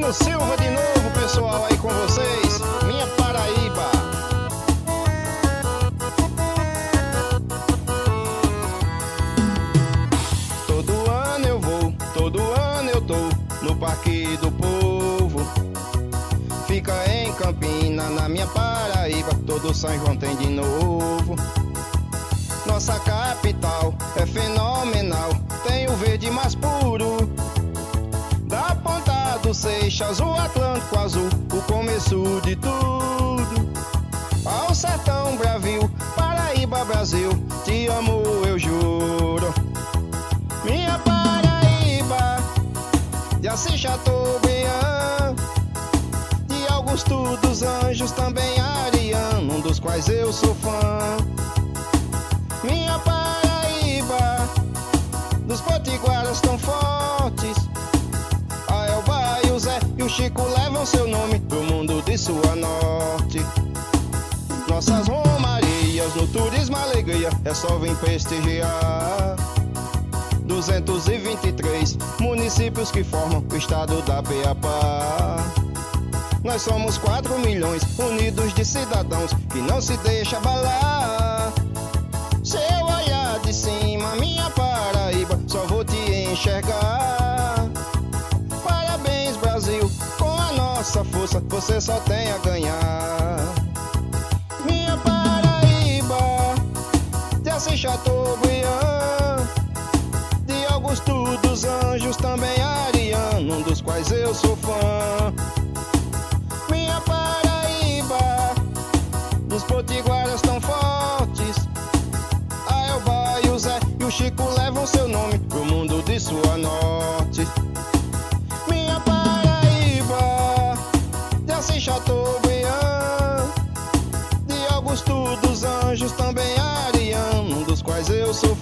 Bruno Silva de novo, pessoal, aí com vocês. Minha Paraíba. Todo ano eu vou, todo ano eu tô no Parque do Povo. Fica em Campina, na minha Paraíba, todo São João tem de novo. Nossa capital é fenomenal, tem o verde mais puro. Da ponta do Seixas, o Atlântico Azul, o começo de tudo. Ao sertão Brasil, Paraíba, Brasil, te amo, eu juro. Minha Paraíba, de Assis Chateaubriand, de Augusto dos Anjos, também Ariano, um dos quais eu sou fã. Minha Paraíba, dos potiguaras tão fortes, a Elba e o Zé e o Chico levam seu nome pro mundo de sul a norte. Nossas romarias no turismo alegria, é só vir prestigiar. 223 municípios que formam o estado da Beabá. Nós somos 4 milhões unidos de cidadãos que não se deixa abalar. Se eu olhar de cima, minha Paraíba, só vou te enxergar. Parabéns, Brasil, com a nossa força você só tem a ganhar. Minha Paraíba, de Assis Chateaubriand, de Augusto dos Anjos, também Ariano, um dos quais eu sou fã. Minha Paraíba, dos potiguaras tão fortes, a Elba e o Zé e o Chico levam seu nome pro mundo de sul a norte. Minha Paraíba, de Assis Chateaubriand, de Augusto dos Anjos, também Ariano, um dos quais eu sou